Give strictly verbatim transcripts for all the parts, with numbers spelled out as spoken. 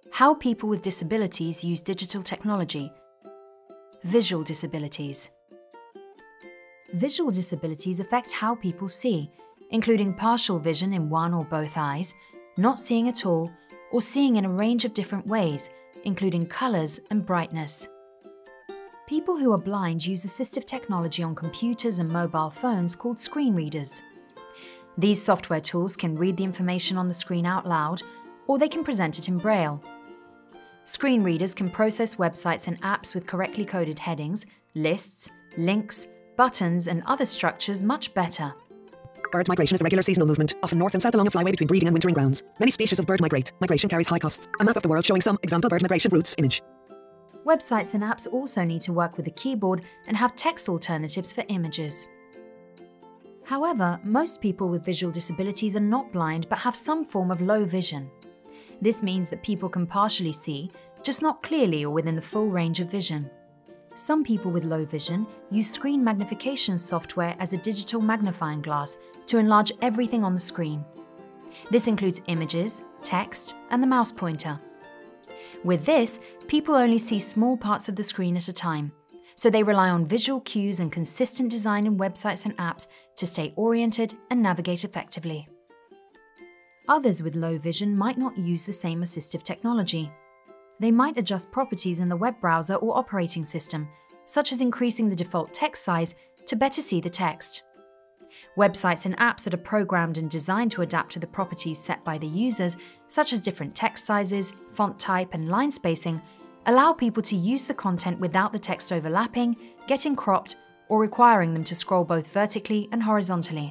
How people with disabilities use digital technology. Visual disabilities. Visual disabilities affect how people see, including partial vision in one or both eyes, not seeing at all, or seeing in a range of different ways, including colours and brightness. People who are blind use assistive technology on computers and mobile phones called screen readers. These software tools can read the information on the screen out loud, or they can present it in Braille. Screen readers can process websites and apps with correctly coded headings, lists, links, buttons, and other structures much better. Bird migration is a regular seasonal movement, often north and south along a flyway between breeding and wintering grounds. Many species of bird migrate. Migration carries high costs. A map of the world showing some example bird migration routes image. Websites and apps also need to work with a keyboard and have text alternatives for images. However, most people with visual disabilities are not blind but have some form of low vision. This means that people can partially see, just not clearly or within the full range of vision. Some people with low vision use screen magnification software as a digital magnifying glass to enlarge everything on the screen. This includes images, text, and the mouse pointer. With this, people only see small parts of the screen at a time, so they rely on visual cues and consistent design in websites and apps to stay oriented and navigate effectively. Others with low vision might not use the same assistive technology. They might adjust properties in the web browser or operating system, such as increasing the default text size to better see the text. Websites and apps that are programmed and designed to adapt to the properties set by the users, such as different text sizes, font type, and line spacing, allow people to use the content without the text overlapping, getting cropped, or requiring them to scroll both vertically and horizontally.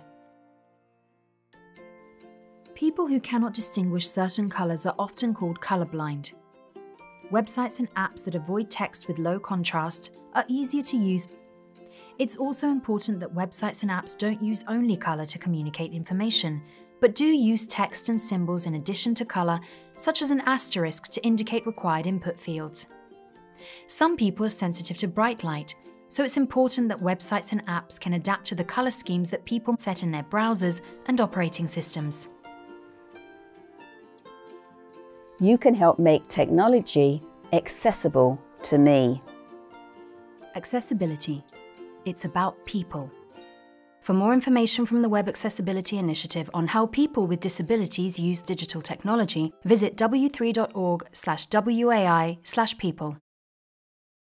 People who cannot distinguish certain colours are often called colourblind. Websites and apps that avoid text with low contrast are easier to use. It's also important that websites and apps don't use only colour to communicate information, but do use text and symbols in addition to colour, such as an asterisk to indicate required input fields. Some people are sensitive to bright light, so it's important that websites and apps can adapt to the colour schemes that people set in their browsers and operating systems. You can help make technology accessible to me. Accessibility. It's about people. For more information from the Web Accessibility Initiative on how people with disabilities use digital technology, visit w three dot org slash W A I slash people.